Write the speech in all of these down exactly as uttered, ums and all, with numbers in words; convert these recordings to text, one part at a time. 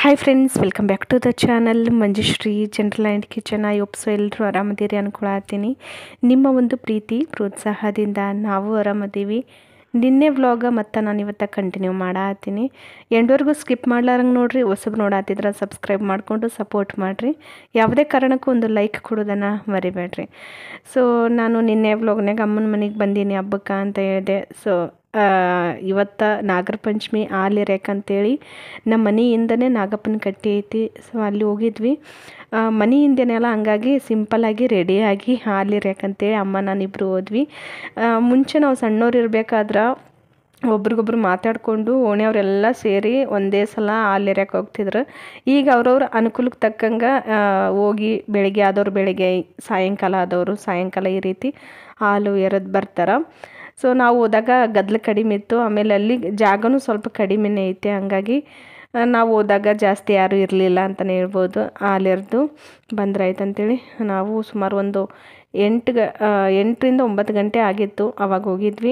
Hi friends, welcome back to the channel Manjushree general and kitchen. I hope so ಎಲ್ಲರೂ ಆರಾಮದಿರಿ ಅನ್ಕೊಳತ್ತೀನಿ. ನಿಮ್ಮ ಒಂದು ಪ್ರೀತಿ ಪ್ರೋತ್ಸಾಹದಿಂದ ನಾವು ಆರಾಮದೀವಿ. ನಿನ್ನೆ ವ್ಲಾಗ ಮತ್ತು ನಾನು ಇವತ್ತು ಕಂಟಿನ್ಯೂ ಮಾಡತ್ತೀನಿ. ಎಂಡ್ವರೆಗೂ ಸ್ಕಿಪ್ ಮಾಡ್ಲಾರಂಗೆ ನೋಡಿರಿ. ಹೊಸಬ್ ನೋಡತ್ತಿದ್ರೆ ಸಬ್ಸ್ಕ್ರೈಬ್ ಮಾಡಿಕೊಂಡು ಸಪೋರ್ಟ್ ಮಾಡಿರಿ. ಯಾವುದೇ ಕಾರಣಕ್ಕೂ ಒಂದು ಲೈಕ್ ಕೊಡೋದನ್ನು ಮರಿಬೇಡ್ರಿ. ಸೊ ನಾನು ನಿನ್ನೆ ವ್ಲಾಗ್ನಾಗ ಅಮ್ಮನ ಮನೆಗೆ ಬಂದೀನಿ ಹಬ್ಬಕ್ಕೆ ಅಂತ ಹೇಳಿದೆ. ಸೊ ಇವತ್ತು ನಾಗರ ಪಂಚಮಿ ಹಾಲಿರ್ಯಾಕಂತೇಳಿ ನಮ್ಮ ಮನೆಯಿಂದನೇ ನಾಗಪ್ಪನ ಕಟ್ಟಿ ಐತಿ. ಸೊ ಅಲ್ಲಿ ಹೋಗಿದ್ವಿ. ಮನೆಯಿಂದನೆಲ್ಲ ಹಂಗಾಗಿ ಸಿಂಪಲ್ಲಾಗಿ ರೆಡಿಯಾಗಿ ಹಾಲಿರ್ಯಾಕಂತೇಳಿ ಅಮ್ಮ ನಾನಿಬ್ಬರು ಹೋದ್ವಿ. ಮುಂಚೆ ನಾವು ಸಣ್ಣವ್ರು ಇರಬೇಕಾದ್ರೆ ಒಬ್ರಿಗೊಬ್ರು ಮಾತಾಡಿಕೊಂಡು ಓಣಿಯವರೆಲ್ಲ ಸೇರಿ ಒಂದೇ ಸಲ ಹಾಲಿರ್ಯಾಕೆ ಹೋಗ್ತಿದ್ರು. ಈಗ ಅವ್ರವ್ರ ಅನುಕೂಲಕ್ಕೆ ತಕ್ಕಂಗೆ ಹೋಗಿ ಬೆಳಗ್ಗೆ ಆದವ್ರು ಬೆಳಗ್ಗೆ, ಸಾಯಂಕಾಲ ಆದವರು ಸಾಯಂಕಾಲ ಈ ರೀತಿ ಹಾಲು ಎರೆದು ಬರ್ತಾರೆ. ಸೊ ನಾವು ಹೋದಾಗ ಗದ್ದಲ ಕಡಿಮೆ ಇತ್ತು. ಆಮೇಲೆ ಅಲ್ಲಿ ಜಾಗನೂ ಸ್ವಲ್ಪ ಕಡಿಮೆನೇ ಐತೆ. ಹಂಗಾಗಿ ನಾವು ಹೋದಾಗ ಜಾಸ್ತಿ ಯಾರೂ ಇರಲಿಲ್ಲ ಅಂತಲೇ ಹೇಳ್ಬೋದು. ಹಾಲೆರೆದು ಬಂದ್ರಾಯ್ತು ಅಂತೇಳಿ ನಾವು ಸುಮಾರು ಒಂದು ಎಂಟು ಗ ಎಂಟರಿಂದ ಒಂಬತ್ತು ಗಂಟೆ ಆಗಿತ್ತು ಅವಾಗ ಹೋಗಿದ್ವಿ.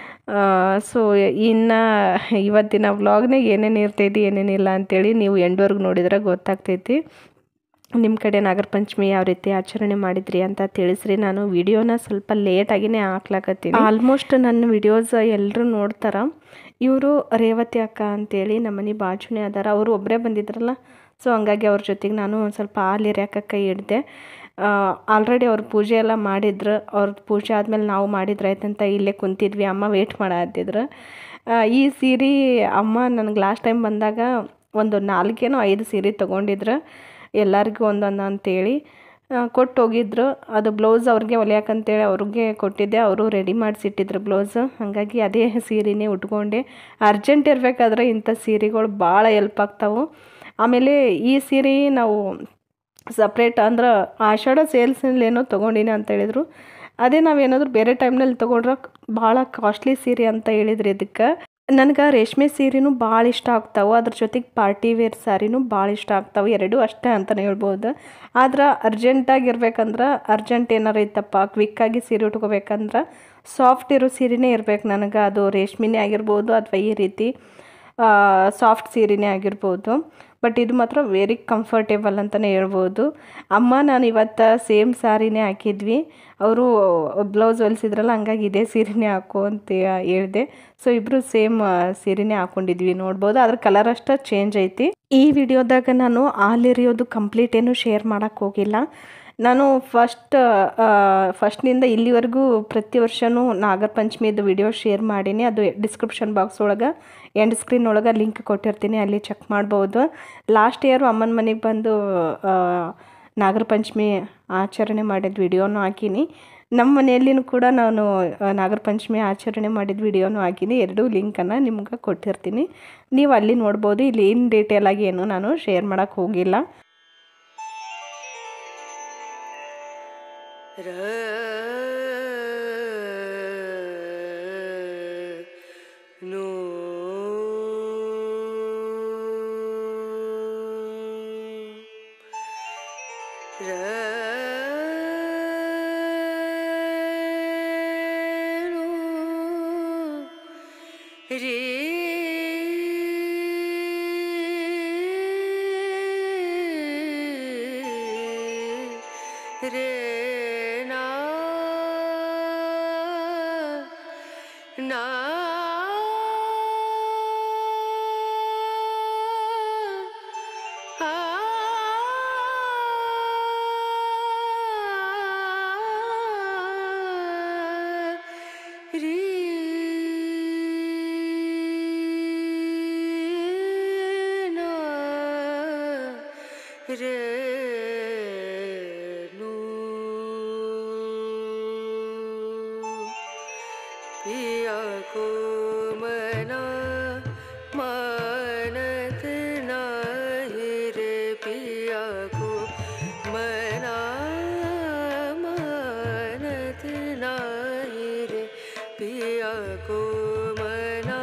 ಸೊ ಇನ್ನು ಇವತ್ತಿನ ವ್ಲಾಗ್ನಾಗ ಏನೇನು ಇರ್ತೈತಿ ಏನೇನಿಲ್ಲ ಅಂಥೇಳಿ ನೀವು ಎಂಡ್ವರೆಗೂ ನೋಡಿದ್ರೆ ಗೊತ್ತಾಗ್ತೈತಿ. ನಿಮ್ಮ ಕಡೆ ನಾಗರ ಪಂಚಮಿ ಯಾವ ರೀತಿ ಆಚರಣೆ ಮಾಡಿದ್ರಿ ಅಂತ ತಿಳಿಸ್ರಿ. ನಾನು ವಿಡಿಯೋನ ಸ್ವಲ್ಪ ಲೇಟಾಗಿನೇ ಹಾಕ್ಲಾಕತ್ತೀನಿ. ಆಲ್ಮೋಸ್ಟ್ ನನ್ನ ವಿಡಿಯೋಸ್ ಎಲ್ಲರೂ ನೋಡ್ತಾರೆ. ಇವರು ರೇವತಿ ಅಕ್ಕ ಅಂತೇಳಿ ನಮ್ಮನೆ ಬಾಜುನೇ ಅದಾರ. ಅವರು ಒಬ್ಬರೇ ಬಂದಿದ್ರಲ್ಲ. ಸೊ ಹಂಗಾಗಿ ಅವ್ರ ಜೊತೆಗೆ ನಾನು ಒಂದು ಸ್ವಲ್ಪ ಹಾಲಿರ್ಯಾಕೆ ಕೈ ಹಿಡ್ದೆ. ಆಲ್ರೆಡಿ ಅವ್ರ ಪೂಜೆ ಎಲ್ಲ ಮಾಡಿದ್ರು. ಅವ್ರದ್ದು ಪೂಜೆ ಆದಮೇಲೆ ನಾವು ಮಾಡಿದ್ರಾಯ್ತಂತ ಇಲ್ಲೇ ಕುಂತಿದ್ವಿ. ಅಮ್ಮ ವೇಟ್ ಮಾಡತ್ತಿದ್ರು. ಈ ಸೀರೆ ಅಮ್ಮ ನನಗೆ ಲಾಸ್ಟ್ ಟೈಮ್ ಬಂದಾಗ ಒಂದು ನಾಲ್ಕೇನೋ ಐದು ಸೀರೆ ತೊಗೊಂಡಿದ್ರು. ಎಲ್ಲರಿಗೂ ಒಂದೊಂದು ಅಂತೇಳಿ ಕೊಟ್ಟು ಹೋಗಿದ್ರು. ಅದು ಬ್ಲೌಸ್ ಅವ್ರಿಗೆ ಹೊಲಿಯಾಕಂತೇಳಿ ಅವ್ರಿಗೆ ಕೊಟ್ಟಿದ್ದೆ. ಅವರು ರೆಡಿ ಮಾಡಿಸಿಟ್ಟಿದ್ರು ಬ್ಲೌಸು. ಹಾಗಾಗಿ ಅದೇ ಸೀರೆನೇ ಉಟ್ಕೊಂಡೆ. ಅರ್ಜೆಂಟ್ ಇರಬೇಕಾದ್ರೆ ಇಂಥ ಸೀರೆಗಳು ಭಾಳ ಹೆಲ್ಪ್ ಆಗ್ತಾವೆ. ಆಮೇಲೆ ಈ ಸೀರೆ ನಾವು ಸಪ್ರೇಟ್ ಅಂದ್ರೆ ಆಷಾಢ ಸೇಲ್ಸಲ್ಲಿ ಏನೋ ತೊಗೊಂಡಿನಿ ಅಂತ ಹೇಳಿದ್ರು. ಅದೇ ನಾವೇನಾದರೂ ಬೇರೆ ಟೈಮ್ನಲ್ಲಿ ತೊಗೊಂಡ್ರೆ ಭಾಳ ಕಾಸ್ಟ್ಲಿ ಸೀರೆ ಅಂತ ಹೇಳಿದ್ರು. ಇದಕ್ಕೆ ನನಗೆ ರೇಷ್ಮೆ ಸೀರೆನೂ ಭಾಳ ಇಷ್ಟ ಆಗ್ತಾವೆ. ಅದ್ರ ಜೊತೆಗೆ ಪಾರ್ಟಿ ವೇರ್ ಸ್ಯಾರಿನೂ ಭಾಳ ಇಷ್ಟ ಆಗ್ತಾವೆ. ಎರಡೂ ಅಷ್ಟೇ ಅಂತಲೇ ಹೇಳ್ಬೋದು. ಆದ್ರೆ ಅರ್ಜೆಂಟಾಗಿರ್ಬೇಕಂದ್ರೆ ಅರ್ಜೆಂಟ್ ಏನಾರು ಇತ್ತಪ್ಪ ಕ್ವಿಕ್ಕಾಗಿ ಸೀರೆ ಉಟ್ಕೋಬೇಕಂದ್ರೆ ಸಾಫ್ಟ್ ಇರೋ ಸೀರೆನೇ ಇರ್ಬೇಕು ನನಗೆ. ಅದು ರೇಷ್ಮೆನೇ ಆಗಿರ್ಬೋದು ಅಥವಾ ಈ ರೀತಿ ಸಾಫ್ಟ್ ಸೀರೆನೇ ಆಗಿರ್ಬೋದು. ಬಟ್ ಇದು ಮಾತ್ರ ವೆರಿ ಕಂಫರ್ಟೇಬಲ್ ಅಂತಲೇ ಹೇಳ್ಬೋದು. ಅಮ್ಮ ನಾನು ಇವತ್ತು ಸೇಮ್ ಸ್ಯಾರಿನೇ ಹಾಕಿದ್ವಿ. ಅವರು ಬ್ಲೌಸ್ ಹೊಲಿಸಿದ್ರಲ್ಲ, ಹಂಗಾಗಿ ಇದೇ ಸೀರೆನೇ ಹಾಕು ಅಂತ ಹೇಳಿದೆ. ಸೊ ಇಬ್ಬರು ಸೇಮ್ ಸೀರೆನೇ ಹಾಕ್ಕೊಂಡಿದ್ವಿ. ನೋಡ್ಬೋದು ಅದ್ರ ಕಲರ್ ಅಷ್ಟೇ ಚೇಂಜ್ ಐತಿ. ಈ ವಿಡಿಯೋದಾಗ ನಾನು ಹಾಲೆರೆಯೋದು ಕಂಪ್ಲೀಟ್ ಏನು ಶೇರ್ ಮಾಡೋಕ್ಕೆ ಹೋಗಿಲ್ಲ. ನಾನು ಫಸ್ಟ್ ಫಸ್ಟ್ನಿಂದ ಇಲ್ಲಿವರೆಗೂ ಪ್ರತಿ ವರ್ಷವೂ ನಾಗರ ಪಂಚಮಿದು ವಿಡಿಯೋ ಶೇರ್ ಮಾಡೀನಿ. ಅದು ಡಿಸ್ಕ್ರಿಪ್ಷನ್ ಬಾಕ್ಸ್ ಒಳಗೆ ಎಂಡ್ ಸ್ಕ್ರೀನ್ ಒಳಗೆ ಲಿಂಕ್ ಕೊಟ್ಟಿರ್ತೀನಿ, ಅಲ್ಲಿ ಚೆಕ್ ಮಾಡ್ಬೋದು. ಲಾಸ್ಟ್ ಇಯರು ಅಮ್ಮನ ಮನೆಗೆ ಬಂದು ನಾಗರ ಪಂಚಮಿ ಆಚರಣೆ ಮಾಡಿದ ವಿಡಿಯೋನೂ ಹಾಕೀನಿ. ನಮ್ಮ ಮನೆಯಲ್ಲಿನೂ ಕೂಡ ನಾನು ನಾಗರ ಪಂಚಮಿ ಆಚರಣೆ ಮಾಡಿದ ವಿಡಿಯೋನೂ ಹಾಕೀನಿ. ಎರಡೂ ಲಿಂಕನ್ನು ನಿಮ್ಗೆ ಕೊಟ್ಟಿರ್ತೀನಿ, ನೀವು ಅಲ್ಲಿ ನೋಡ್ಬೋದು. ಇಲ್ಲಿ ಇನ್ ಡೀಟೇಲಾಗಿ ಏನು ನಾನು ಶೇರ್ ಮಾಡೋಕ್ಕೆ ಹೋಗಿಲ್ಲ. पिया को मना मानत नाही रे, पिया को मना मानत नाही रे, पिया को मना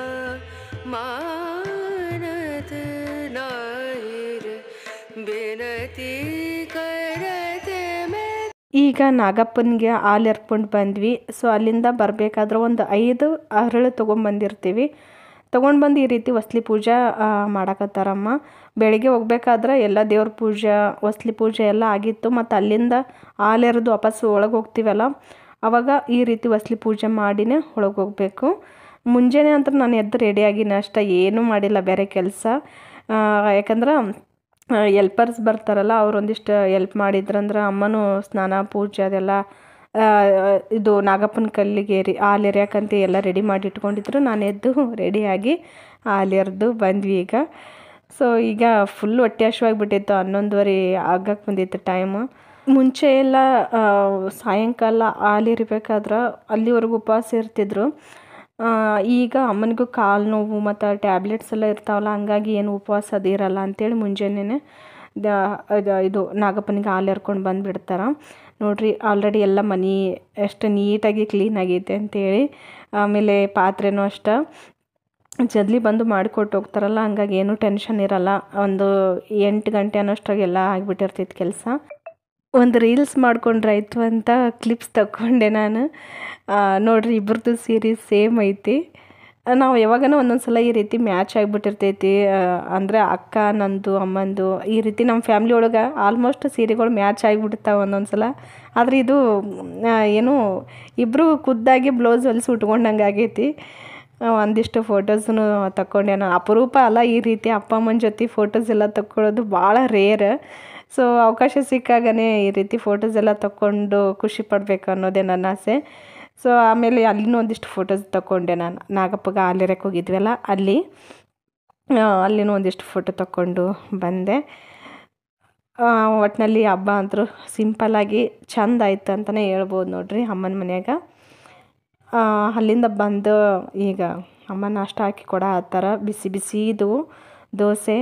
मानत नाही रे, बेनती करते मैं. ಈಗ ನಾಗಪ್ಪನಿಗೆ ಹಾಲು ಎರ್ಕೊಂಡು ಬಂದ್ವಿ. ಸೊ ಅಲ್ಲಿಂದ ಬರಬೇಕಾದ್ರೆ ಒಂದು ಐದು ಹರಳು ತೊಗೊಂಬಂದಿರ್ತೀವಿ. ತೊಗೊಂಡು ಬಂದು ಈ ರೀತಿ ಹೊಸ್ಲಿ ಪೂಜೆ ಮಾಡಕತ್ತಾರಮ್ಮ. ಬೆಳಿಗ್ಗೆ ಹೋಗ್ಬೇಕಾದ್ರೆ ಎಲ್ಲ ದೇವ್ರ ಪೂಜೆ ಹೊಸ್ಲಿ ಪೂಜೆ ಎಲ್ಲ ಆಗಿತ್ತು. ಮತ್ತು ಅಲ್ಲಿಂದ ಹಾಲೆರೆದು ವಾಪಸ್ಸು ಒಳಗೆ ಹೋಗ್ತೀವಲ್ಲ, ಆವಾಗ ಈ ರೀತಿ ಹೊಸ್ಲಿ ಪೂಜೆ ಮಾಡಿನೇ ಒಳಗೆ ಹೋಗಬೇಕು. ಮುಂಜಾನೆ ಅಂತ ನಾನು ಎದ್ದು ರೆಡಿಯಾಗಿನ ಅಷ್ಟೇ, ಏನೂ ಮಾಡಿಲ್ಲ ಬೇರೆ ಕೆಲಸ. ಯಾಕಂದ್ರೆ ಎಲ್ಪರ್ಸ್ ಬರ್ತಾರಲ್ಲ, ಅವ್ರು ಒಂದಿಷ್ಟು ಎಲ್ಪ್ ಮಾಡಿದ್ರಂದ್ರೆ ಅಮ್ಮನೂ ಸ್ನಾನ ಪೂಜೆ ಅದೆಲ್ಲ ಇದು ನಾಗಪ್ಪನ ಕಲ್ಲಿಗೆ ರೀ ಹಾಲು ಎರಿಯಾಕಂತ ಎಲ್ಲ ರೆಡಿ ಮಾಡಿ ಇಟ್ಕೊಂಡಿದ್ರು. ನಾನು ಎದ್ದು ರೆಡಿಯಾಗಿ ಹಾಲು ಎರೆದು ಬಂದ್ವಿ ಈಗ. ಸೊ ಈಗ ಫುಲ್ ಹೊಟ್ಟೆ ಹಶ್ವಾಗಿಬಿಟ್ಟಿತ್ತು, ಹನ್ನೊಂದುವರೆ ಆಗಕ್ಕೆ ಬಂದಿತ್ತು ಟೈಮು. ಮುಂಚೆ ಎಲ್ಲ ಸಾಯಂಕಾಲ ಹಾಲು ಎರಿಬೇಕಾದ್ರೆ ಅಲ್ಲಿವರೆಗೂ ಉಪವಾಸ ಇರ್ತಿದ್ರು. ಈಗ ಅಮ್ಮನಿಗೂ ಕಾಲು ನೋವು ಮತ್ತು ಟ್ಯಾಬ್ಲೆಟ್ಸ್ ಎಲ್ಲ ಇರ್ತಾವಲ್ಲ, ಹಂಗಾಗಿ ಏನು ಉಪವಾಸ ಅದು ಇರಲ್ಲ ಅಂಥೇಳಿ ಮುಂಜಾನೆ ಇದು ನಾಗಪ್ಪನಿಗೆ ಹಾಲು ಎರ್ಕೊಂಡು ಬಂದುಬಿಡ್ತಾರೆ. ನೋಡಿರಿ ಆಲ್ರೆಡಿ ಎಲ್ಲ ಮನೆ ಎಷ್ಟು ನೀಟಾಗಿ ಕ್ಲೀನ್ ಆಗೈತೆ ಅಂಥೇಳಿ. ಆಮೇಲೆ ಪಾತ್ರೆನೂ ಅಷ್ಟೇ ಜಲ್ದಿ ಬಂದು ಮಾಡಿಕೊಟ್ಟು ಹೋಗ್ತಾರಲ್ಲ, ಹಂಗಾಗಿ ಏನೂ ಟೆನ್ಷನ್ ಇರಲ್ಲ. ಒಂದು ಎಂಟು ಗಂಟೆ ಅನ್ನೋಷ್ಟ್ರಾಗೆಲ್ಲ ಆಗಿಬಿಟ್ಟಿರ್ತೈತೆ ಕೆಲಸ. ಒಂದು ರೀಲ್ಸ್ ಮಾಡ್ಕೊಂಡ್ರಾಯ್ತು ಅಂತ ಕ್ಲಿಪ್ಸ್ ತಗೊಂಡೆ ನಾನು. ನೋಡಿರಿ ಇಬ್ಬರದ್ದು ಸೀರೆ ಸೇಮ್ ಐತಿ. ನಾವು ಯಾವಾಗನ ಒಂದೊಂದು ಸಲ ಈ ರೀತಿ ಮ್ಯಾಚ್ ಆಗಿಬಿಟ್ಟಿರ್ತೈತಿ. ಅಂದರೆ ಅಕ್ಕ ನಂದು ಅಮ್ಮಂದು ಈ ರೀತಿ ನಮ್ಮ ಫ್ಯಾಮ್ಲಿ ಒಳಗೆ ಆಲ್ಮೋಸ್ಟ್ ಸೀರೆಗಳು ಮ್ಯಾಚ್ ಆಗಿಬಿಡ್ತಾವೆ ಒಂದೊಂದು ಸಲ. ಆದರೆ ಇದು ಏನು ಇಬ್ಬರು ಖುದ್ದಾಗಿ ಬ್ಲೌಸ್ ಹೊಲಿಸಿ ಉಟ್ಕೊಂಡಂಗೆ ಆಗೈತಿ. ಒಂದಿಷ್ಟು ಫೋಟೋಸನ್ನು ತಗೊಂಡೆ ನಾನು. ಅಪರೂಪ ಅಲ್ಲ ಈ ರೀತಿ ಅಪ್ಪ ಅಮ್ಮನ ಜೊತೆ ಫೋಟೋಸ್ ಎಲ್ಲ ತಗೊಳ್ಳೋದು ಭಾಳ ರೇರ್. ಸೊ ಅವಕಾಶ ಸಿಕ್ಕಾಗನೇ ಈ ರೀತಿ ಫೋಟೋಸ್ ಎಲ್ಲ ತಗೊಂಡು ಖುಷಿ ಪಡಬೇಕು ಅನ್ನೋದೇ ನನ್ನ ಆಸೆ. ಸೊ ಆಮೇಲೆ ಅಲ್ಲಿನೂ ಒಂದಿಷ್ಟು ಫೋಟೋಸ್ ತಗೊಂಡೆ ನಾನು. ನಾಗಪ್ಪಗೆ ಹಾಲು ಎರೆಯಕ್ಕೆ ಹೋಗಿದ್ವಲ್ಲ ಅಲ್ಲಿ ಅಲ್ಲಿನೂ ಒಂದಿಷ್ಟು ಫೋಟೋ ತಗೊಂಡು ಬಂದೆ. ಒಟ್ಟಿನಲ್ಲಿ ಹಬ್ಬ ಅಂತೂ ಸಿಂಪಲ್ಲಾಗಿ ಚೆಂದ ಆಯ್ತು ಅಂತಲೇ ಹೇಳ್ಬೋದು ನೋಡಿರಿ ಅಮ್ಮನ ಮನ್ಯಾಗ. ಅಲ್ಲಿಂದ ಬಂದು ಈಗ ಅಮ್ಮ ನಾಷ್ಟ ಹಾಕಿ ಕೊಡ ಹತ್ತಾರ. ಬಿಸಿ ಬಿಸಿದು ದೋಸೆ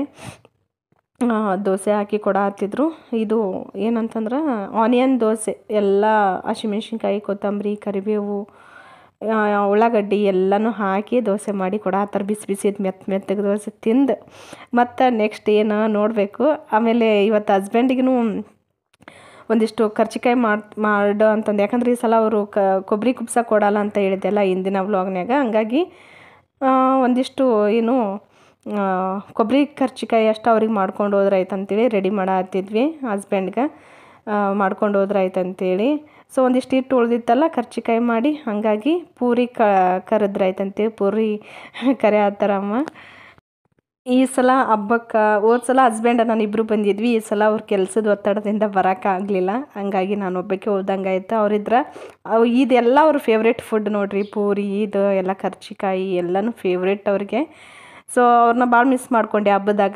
ದೋಸೆ ಹಾಕಿ ಕೊಡ ಹತ್ತಿದ್ರು. ಇದು ಏನಂತಂದ್ರೆ ಆನಿಯನ್ ದೋಸೆ, ಎಲ್ಲ ಹಸಿಮೆಣ್ಸಿನ್ಕಾಯಿ, ಕೊತ್ತಂಬರಿ, ಕರಿಬೇವು, ಉಳ್ಳಾಗಡ್ಡಿ ಎಲ್ಲನೂ ಹಾಕಿ ದೋಸೆ ಮಾಡಿ ಕೊಡ ಹತ್ತಾರೆ. ಬಿಸಿ ಬಿಸಿದು ಮೆತ್ತ ಮೆತ್ತಗೆ ದೋಸೆ ತಿಂದು ಮತ್ತು ನೆಕ್ಸ್ಟ್ ಏನು ನೋಡಬೇಕು. ಆಮೇಲೆ ಇವತ್ತು ಹಸ್ಬೆಂಡಿಗೂ ಒಂದಿಷ್ಟು ಕರ್ಚಿಕಾಯಿ ಮಾಡಿ ಮಾಡು ಅಂತಂದು, ಯಾಕಂದ್ರೆ ಈ ಸಲ ಅವರು ಕ ಕೊಬ್ಬರಿ ಕುಬ್ಸ ಕೊಡಲ್ಲ ಅಂತ ಹೇಳಿದ್ದೆಲ್ಲ ಹಿಂದಿನ ವ್ಲಾಗ್ನಾಗ. ಹಂಗಾಗಿ ಒಂದಿಷ್ಟು ಏನು ಕೊಬ್ಬರಿ ಕರ್ಚಿಕಾಯಿ ಅಷ್ಟು ಅವ್ರಿಗೆ ಮಾಡ್ಕೊಂಡು ಹೋದ್ರೆ ಆಯ್ತು ಅಂತೇಳಿ ರೆಡಿ ಮಾಡತ್ತಿದ್ವಿ. ಹಸ್ಬೆಂಡ್ಗೆ ಮಾಡ್ಕೊಂಡು ಹೋದ್ರೆ ಆಯ್ತು ಅಂತೇಳಿ. ಸೊ ಒಂದಿಷ್ಟು ಹಿಟ್ಟು ಉಳ್ದಿತ್ತಲ್ಲ ಕರ್ಚಿಕಾಯಿ ಮಾಡಿ, ಹಾಗಾಗಿ ಪೂರಿ ಕ ಕರೆದ್ರೆ ಆಯ್ತು ಅಂತೇಳಿ ಪೂರಿ ಕರೆ ಹತ್ತಾರಮ್ಮ. ಈ ಸಲ ಹಬ್ಬಕ್ಕೆ ಹೋದ ಸಲ ಹಸ್ಬೆಂಡ್ ನಾನು ಇಬ್ಬರು ಬಂದಿದ್ವಿ. ಈ ಸಲ ಅವ್ರ ಕೆಲಸದ ಒತ್ತಡದಿಂದ ಬರೋಕ್ಕಾಗಲಿಲ್ಲ, ಹಂಗಾಗಿ ನಾನು ಒಬ್ಬಕ್ಕೆ ಹೋದಂಗೆ ಆಯ್ತು. ಅವರಿದ್ರೆ ಅವು ಇದೆಲ್ಲ ಅವ್ರ ಫೇವ್ರೇಟ್ ಫುಡ್ ನೋಡಿರಿ. ಪೂರಿ ಇದು ಎಲ್ಲ ಕರ್ಚಿಕಾಯಿ ಎಲ್ಲನೂ ಫೇವ್ರೇಟ್ ಅವ್ರಿಗೆ. ಸೊ ಅವ್ರನ್ನ ಭಾಳ ಮಿಸ್ ಮಾಡ್ಕೊಂಡೆ ಹಬ್ಬದಾಗ.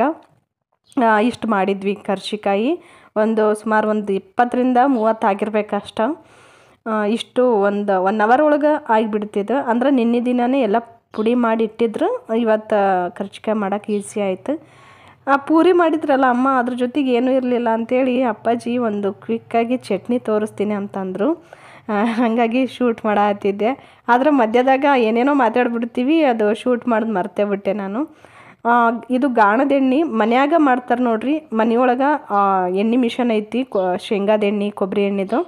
ಇಷ್ಟು ಮಾಡಿದ್ವಿ ಕರ್ಚಿಕಾಯಿ. ಒಂದು ಸುಮಾರು ಒಂದು ಇಪ್ಪತ್ತರಿಂದ ಮೂವತ್ತು ಆಗಿರ್ಬೇಕಷ್ಟ. ಇಷ್ಟು ಒಂದು ಒನ್ ಅವರ್ ಒಳಗೆ ಆಗಿಬಿಡ್ತಿದ್ದು. ಅಂದ್ರೆ ನಿನ್ನೆ ದಿನವೇ ಎಲ್ಲ ಪುಡಿ ಮಾಡಿ ಇಟ್ಟಿದ್ರು. ಇವತ್ತು ಕರ್ಚಿಕಾಯಿ ಮಾಡೋಕೆ ಈಸಿ ಆಯಿತು. ಆ ಪೂರಿ ಮಾಡಿದ್ರಲ್ಲ ಅಮ್ಮ, ಅದ್ರ ಜೊತೆಗೆ ಏನೂ ಇರಲಿಲ್ಲ ಅಂಥೇಳಿ ಅಪ್ಪಾಜಿ ಒಂದು ಕ್ವಿಕ್ಕಾಗಿ ಚಟ್ನಿ ತೋರಿಸ್ತೀನಿ ಅಂತಂದರು. ಹಾಗಾಗಿ ಶೂಟ್ ಮಾಡತ್ತಿದ್ದೆ. ಆದರೆ ಮಧ್ಯದಾಗ ಏನೇನೋ ಮಾತಾಡ್ಬಿಡ್ತೀವಿ, ಅದು ಶೂಟ್ ಮಾಡೋದು ಮರ್ತೇ ಬಿಟ್ಟೆ ನಾನು. ಇದು ಗಾಣದ ಎಣ್ಣೆ ಮನ್ಯಾಗ ಮಾಡ್ತಾರೆ ನೋಡ್ರಿ. ಮನೆಯೊಳಗೆ ಎಣ್ಣೆ ಮಿಷನ್ ಐತಿ, ಶೇಂಗಾದ ಎಣ್ಣೆ ಕೊಬ್ಬರಿ ಎಣ್ಣೆದು.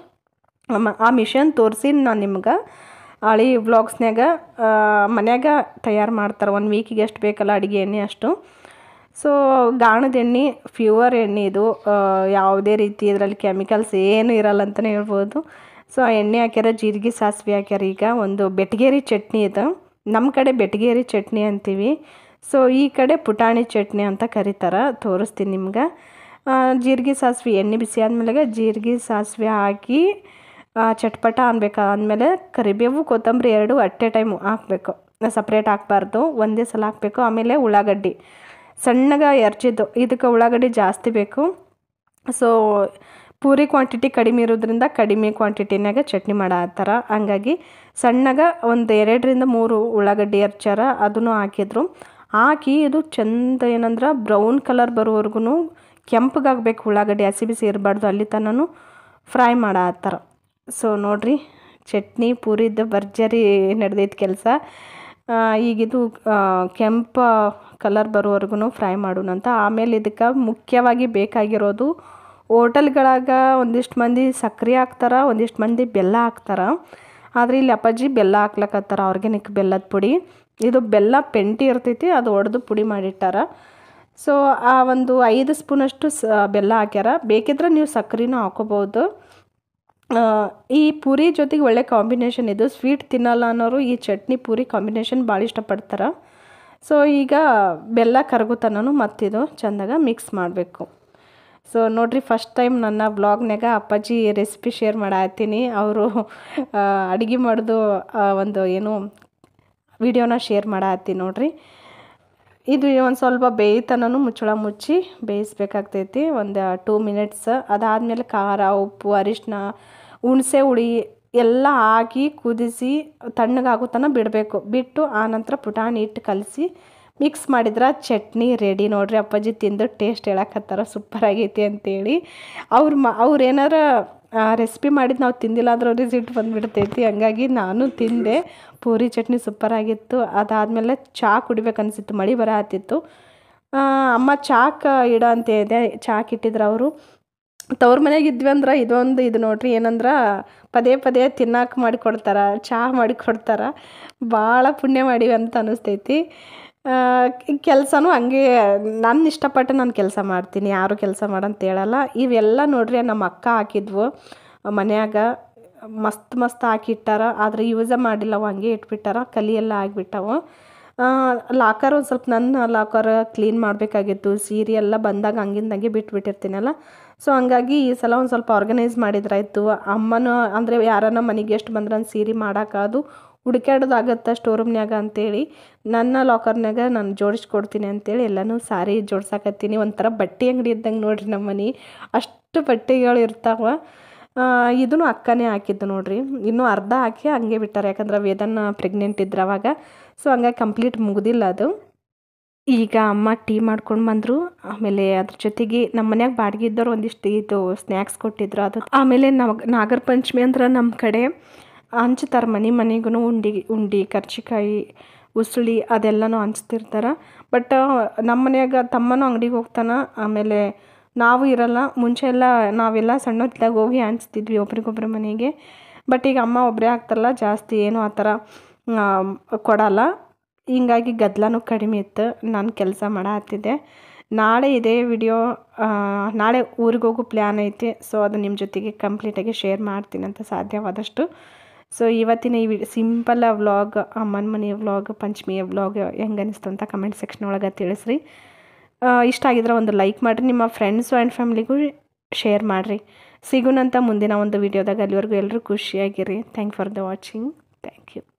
ಆ ಮಿಷನ್ ತೋರಿಸಿ ನಾನು ನಿಮ್ಗೆ ಹಳಿ ವ್ಲಾಗ್ಸ್ನಾಗ ಮನ್ಯಾಗ ತಯಾರು ಮಾಡ್ತಾರೆ. ಒಂದು ವೀಕಿಗೆ ಎಷ್ಟು ಬೇಕಲ್ಲ ಅಡುಗೆ ಎಣ್ಣೆ ಅಷ್ಟು. ಸೊ ಗಾಣದ ಎಣ್ಣೆ ಪ್ಯೂವರ್ ಎಣ್ಣೆ ಇದು. ಯಾವುದೇ ರೀತಿ ಇದರಲ್ಲಿ ಕೆಮಿಕಲ್ಸ್ ಏನೂ ಇರಲ್ಲ ಅಂತಲೇ ಹೇಳ್ಬೋದು. ಸೊ ಎಣ್ಣೆ ಹಾಕ್ಯಾರ, ಜೀರಿಗೆ ಸಾಸಿವೆ ಹಾಕ್ಯಾರ. ಈಗ ಒಂದು ಬೆಟಗೇರಿ ಚಟ್ನಿ ಇದು. ನಮ್ಮ ಕಡೆ ಬೆಟಗೇರಿ ಚಟ್ನಿ ಅಂತೀವಿ. ಸೊ ಈ ಕಡೆ ಪುಟಾಣಿ ಚಟ್ನಿ ಅಂತ ಕರೀತಾರೆ. ತೋರಿಸ್ತೀನಿ ನಿಮ್ಗೆ. ಜೀರಿಗೆ ಸಾಸಿವೆ ಎಣ್ಣೆ ಬಿಸಿ ಆದಮೇಲೆ ಜೀರಿಗೆ ಸಾಸಿವೆ ಹಾಕಿ ಚಟ್ಪಟ ಅನ್ಬೇಕು. ಆದಮೇಲೆ ಕರಿಬೇವು ಕೊತ್ತಂಬರಿ ಎರಡು ಅಟ್ಟೆ ಟೈಮು ಹಾಕಬೇಕು, ಸಪ್ರೇಟ್ ಹಾಕಬಾರ್ದು, ಒಂದೇ ಸಲ ಹಾಕಬೇಕು. ಆಮೇಲೆ ಉಳ್ಳಾಗಡ್ಡಿ ಸಣ್ಣಗೆ ಎರ್ಚಿದ್ದು, ಇದಕ್ಕೆ ಉಳ್ಳಾಗಡ್ಡಿ ಜಾಸ್ತಿ ಬೇಕು. ಸೊ ಪೂರಿ ಕ್ವಾಂಟಿಟಿ ಕಡಿಮೆ ಇರೋದ್ರಿಂದ ಕಡಿಮೆ ಕ್ವಾಂಟಿಟಿನಾಗ ಚಟ್ನಿ ಮಾಡತ್ತಾರ. ಹಂಗಾಗಿ ಸಣ್ಣಗೆ ಒಂದು ಎರಡರಿಂದ ಮೂರು ಉಳ್ಳಾಗಡ್ಡಿ ಎರ್ಚಾರ, ಅದನ್ನು ಹಾಕಿದ್ರು. ಹಾಕಿ ಇದು ಚೆಂದ ಏನಂದ್ರೆ ಬ್ರೌನ್ ಕಲರ್ ಬರೋವರೆಗೂ ಕೆಂಪಗಾಗಬೇಕು ಉಳ್ಳಾಗಡ್ಡಿ, ಹಸಿ ಬಿಸಿ ಇರಬಾರ್ದು, ಅಲ್ಲಿ ತನೂ ಫ್ರೈ ಮಾಡತ್ತಾರ. ಸೊ ನೋಡಿರಿ ಚಟ್ನಿ ಪೂರಿದ್ದು ಭರ್ಜರಿ ನಡೆದೈತೆ ಕೆಲಸ. ಈಗಿದು ಕೆಂಪು ಕಲರ್ ಬರೋವರೆಗೂ ಫ್ರೈ ಮಾಡೋಣಂತ. ಆಮೇಲೆ ಇದಕ್ಕೆ ಮುಖ್ಯವಾಗಿ ಬೇಕಾಗಿರೋದು, ಹೋಟೆಲ್ಗಳಾಗ ಒಂದಿಷ್ಟು ಮಂದಿ ಸಕ್ಕರೆ ಹಾಕ್ತಾರೆ, ಒಂದಿಷ್ಟು ಮಂದಿ ಬೆಲ್ಲ ಹಾಕ್ತಾರೆ. ಆದರೆ ಇಲ್ಲಿ ಅಪ್ಪಾಜಿ ಬೆಲ್ಲ ಹಾಕ್ಲಕ್ಕತ್ತಾರ, ಆರ್ಗ್ಯಾನಿಕ್ ಬೆಲ್ಲದ ಪುಡಿ. ಇದು ಬೆಲ್ಲ ಪೆಂಟಿ ಇರ್ತೈತಿ, ಅದು ಒಡೆದು ಪುಡಿ ಮಾಡಿಟ್ಟಾರ. ಸೊ ಆ ಒಂದು ಐದು ಸ್ಪೂನಷ್ಟು ಸ ಬೆಲ್ಲ ಹಾಕ್ಯಾರ. ಬೇಕಿದ್ರೆ ನೀವು ಸಕ್ಕರೆನೂ ಹಾಕೋಬೋದು. ಈ ಪೂರಿ ಜೊತೆಗೆ ಒಳ್ಳೆ ಕಾಂಬಿನೇಷನ್ ಇದು. ಸ್ವೀಟ್ ತಿನ್ನಲ್ಲ ಅನ್ನೋರು ಈ ಚಟ್ನಿ ಪೂರಿ ಕಾಂಬಿನೇಷನ್ ಭಾಳ ಇಷ್ಟಪಡ್ತಾರೆ. ಸೊ ಈಗ ಬೆಲ್ಲ ಕರಗುತನೂ ಮತ್ತಿದು ಚೆಂದಾಗ ಮಿಕ್ಸ್ ಮಾಡಬೇಕು. ಸೊ ನೋಡಿರಿ, ಫಸ್ಟ್ ಟೈಮ್ ನನ್ನ ವ್ಲಾಗ್ನಾಗ ಅಪ್ಪಾಜಿ ರೆಸಿಪಿ ಶೇರ್ ಮಾಡತ್ತೀನಿ. ಅವರು ಅಡುಗೆ ಮಾಡೋದು ಒಂದು ಏನು ವಿಡಿಯೋನ ಶೇರ್ ಮಾಡತ್ತೀನಿ ನೋಡಿರಿ. ಇದು ಒಂದು ಸ್ವಲ್ಪ ಬೇಯ್ತನೂ ಮುಚ್ಚಳ ಮುಚ್ಚಿ ಬೇಯಿಸ್ಬೇಕಾಗ್ತೈತಿ ಒಂದು ಟೂ ಮಿನಿಟ್ಸ್. ಅದಾದಮೇಲೆ ಖಾರ, ಉಪ್ಪು, ಅರಿಶಿನ, ಹುಣಸೆ ಹುಳಿ ಎಲ್ಲ ಹಾಕಿ ಕುದಿಸಿ ತಣ್ಣಗಾಗೋ ತನಕ ಬಿಡಬೇಕು. ಬಿಟ್ಟು ಆನಂತರ ಪುಟಾಣಿ ಹಿಟ್ಟು ಕಲಸಿ ಮಿಕ್ಸ್ ಮಾಡಿದ್ರೆ ಚಟ್ನಿ ರೆಡಿ ನೋಡಿರಿ. ಅಪ್ಪಾಜಿ ತಿಂದು ಟೇಸ್ಟ್ ಹೇಳಕತ್ತಾರ ಸೂಪರ್ ಆಗೈತಿ ಅಂತೇಳಿ. ಅವ್ರು ಮ ಅವ್ರು ಏನಾರ ರೆಸಿಪಿ ಮಾಡಿದ್ದು ನಾವು ತಿಂದಿಲ್ಲ ಅಂದ್ರೆ ಅವ್ರಿಗೆ ಸಿಟ್ಟು ಬಂದುಬಿಡ್ತೈತಿ. ಹಂಗಾಗಿ ನಾನು ತಿಂದೆ. ಪೂರಿ ಚಟ್ನಿ ಸೂಪರ್ ಆಗಿತ್ತು. ಅದಾದಮೇಲೆ ಚಹಾ ಕುಡಿಬೇಕು ಅನಿಸಿತ್ತು, ಮಳೆ ಬರ ಹತ್ತಿತ್ತು. ಅಮ್ಮ ಚಾಕ್ ಇಡ ಅಂತ ಇದೆ, ಚಾಕ್ ಇಟ್ಟಿದ್ರು ಅವರು. ತವ್ರ ಮನೆಗೆ ಇದ್ವಿ ಅಂದ್ರೆ ಇದೊಂದು ಇದು ನೋಡಿರಿ, ಏನಂದ್ರೆ ಪದೇ ಪದೇ ತಿನ್ನಕ್ಕೆ ಮಾಡಿಕೊಡ್ತಾರೆ, ಚಹಾ ಮಾಡಿಕೊಡ್ತಾರೆ. ಭಾಳ ಪುಣ್ಯ ಮಾಡೀವಿ ಅಂತ ಅನ್ನಿಸ್ತೈತಿ. ಕೆಲಸನೂ ಹಂಗೆ ನಾನು ಇಷ್ಟಪಟ್ಟು ನಾನು ಕೆಲಸ ಮಾಡ್ತೀನಿ, ಯಾರು ಕೆಲಸ ಮಾಡಂತ ಹೇಳಲ್ಲ. ಇವೆಲ್ಲ ನೋಡ್ರಿ ನಮ್ಮ ಅಕ್ಕ ಹಾಕಿದ್ವು ಮನ್ಯಾಗ, ಮಸ್ತ್ ಮಸ್ತ್ ಹಾಕಿಟ್ಟಾರ. ಆದರೆ ಯೂಸೇ ಮಾಡಿಲ್ಲವು, ಹಂಗೆ ಇಟ್ಬಿಟ್ಟಾರ. ಕಲಿ ಎಲ್ಲ ಆಗಿಬಿಟ್ಟವು. ಲಾಕರ್ ಒಂದು ಸ್ವಲ್ಪ ನನ್ನ ಲಾಕರ್ ಕ್ಲೀನ್ ಮಾಡಬೇಕಾಗಿತ್ತು. ಸೀರೆ ಎಲ್ಲ ಬಂದಾಗ ಹಂಗಿಂದಂಗೆ ಬಿಟ್ಬಿಟ್ಟಿರ್ತೀನಲ್ಲ. ಸೊ ಹಂಗಾಗಿ ಈ ಸಲ ಒಂದು ಸ್ವಲ್ಪ ಆರ್ಗನೈಸ್ ಮಾಡಿದ್ರಾಯ್ತು. ಅಮ್ಮನೂ ಅಂದರೆ ಯಾರನ್ನ ಮನೆಗೆ ಎಷ್ಟು ಬಂದ್ರೆ ಸೀರೆ ಮಾಡೋಕ್ಕಾದು ಹುಡುಕ್ಯಾಡೋದಾಗತ್ತೆ ಸ್ಟೋರೂಮ್ನ್ಯಾಗ ಅಂತೇಳಿ ನನ್ನ ಲಾಕರ್ನಾಗ ನಾನು ಜೋಡಿಸ್ಕೊಡ್ತೀನಿ ಅಂತೇಳಿ ಎಲ್ಲನೂ ಸಾರಿ ಜೋಡ್ಸಾಕತ್ತೀನಿ. ಒಂಥರ ಬಟ್ಟೆ ಅಂಗಡಿ ಇದ್ದಂಗೆ ನೋಡಿರಿ ನಮ್ಮ ಮನೆ, ಅಷ್ಟು ಬಟ್ಟೆಗಳು ಇರ್ತಾವೆ. ಇದೂ ಅಕ್ಕನೇ ಹಾಕಿದ್ದು ನೋಡಿರಿ. ಇನ್ನೂ ಅರ್ಧ ಹಾಕಿ ಹಂಗೆ ಬಿಟ್ಟಾರೆ, ಯಾಕಂದ್ರೆ ವೇದನ ಪ್ರೆಗ್ನೆಂಟ್ ಇದ್ರು ಅವಾಗ. ಸೊ ಹಂಗಾಗಿ ಕಂಪ್ಲೀಟ್ ಮುಗ್ದಿಲ್ಲ ಅದು. ಈಗ ಅಮ್ಮ ಟೀ ಮಾಡ್ಕೊಂಡು ಬಂದರು. ಆಮೇಲೆ ಅದ್ರ ಜೊತೆಗೆ ನಮ್ಮ ಮನ್ಯಾಗ ಬಾಡಿಗೆ ಇದ್ದವ್ರು ಒಂದಿಷ್ಟು ಇದು ಸ್ನ್ಯಾಕ್ಸ್ ಕೊಟ್ಟಿದ್ರು. ಅದು ಆಮೇಲೆ ನಾಗ ನಾಗರ ಪಂಚಮಿ ಅಂದ್ರೆ ನಮ್ಮ ಕಡೆ ಹಂಚ್ತಾರೆ, ಮನೆ ಮನೆಗೂ ಉಂಡಿ ಉಂಡಿ ಕರ್ಚಿಕಾಯಿ, ಉಸುಳಿ ಅದೆಲ್ಲನೂ ಹಂಚ್ತಿರ್ತಾರೆ. ಬಟ್ ನಮ್ಮ ಮನ್ಯಾಗ ತಮ್ಮನೂ ಅಂಗಡಿಗೆ ಹೋಗ್ತಾನೆ. ಆಮೇಲೆ ನಾವು ಇರಲ್ಲ. ಮುಂಚೆ ಎಲ್ಲ ನಾವೆಲ್ಲ ಸಣ್ಣದಾಗ ಹೋಗಿ ಹಂಚ್ತಿದ್ವಿ ಒಬ್ರಿಗೊಬ್ರ ಮನೆಗೆ. ಬಟ್ ಈಗ ಅಮ್ಮ ಒಬ್ಬರೇ ಆಗ್ತಾರಲ್ಲ, ಜಾಸ್ತಿ ಏನೂ ಆ ಥರ ಕೊಡಲ್ಲ. ಹಿಂಗಾಗಿ ಗದ್ದಲನೂ ಕಡಿಮೆ ಇತ್ತು. ನಾನು ಕೆಲಸ ಮಾಡತ್ತಿದ್ದೆ. ನಾಳೆ ಇದೇ ವಿಡಿಯೋ ನಾಳೆ ಊರಿಗೆ ಹೋಗೋ ಪ್ಲ್ಯಾನ್ ಐತಿ. ಸೊ ಅದು ನಿಮ್ಮ ಜೊತೆಗೆ ಕಂಪ್ಲೀಟಾಗಿ ಶೇರ್ ಮಾಡ್ತೀನಿ ಅಂತ ಸಾಧ್ಯವಾದಷ್ಟು. ಸೊ ಇವತ್ತಿನ ಈ ವಿಡಿಯೋ ಸಿಂಪಲ್ ವ್ಲಾಗ್, ಅಮ್ಮನ ಮನೆ ವ್ಲಾಗ್, ಪಂಚಮಿಯ ವ್ಲಾಗ್ ಹೆಂಗೆ ಅನಿಸ್ತು ಅಂತ ಕಮೆಂಟ್ ಸೆಕ್ಷನ್ ಒಳಗೆ ತಿಳಿಸ್ರಿ. ಇಷ್ಟ ಆಗಿದ್ರೆ ಒಂದು ಲೈಕ್ ಮಾಡಿರಿ, ನಿಮ್ಮ ಫ್ರೆಂಡ್ಸು ಆ್ಯಂಡ್ ಫ್ಯಾಮ್ಲಿಗೂ ಶೇರ್ ಮಾಡಿರಿ. ಸಿಗೋಣಂತ ಮುಂದಿನ ಒಂದು ವಿಡಿಯೋದಾಗ. ಅಲ್ಲಿವರೆಗೂ ಎಲ್ಲರೂ ಖುಷಿಯಾಗಿರಿ. Thank for the watching. Thank you.